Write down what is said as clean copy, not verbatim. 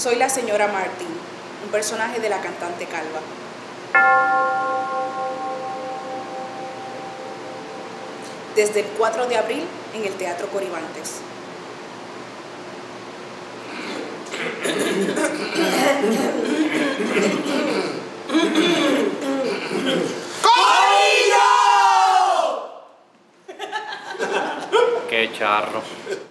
Soy la señora Martin, un personaje de la cantante calva. Desde el 4 de abril en el Teatro Coribantes. ¡Qué charro!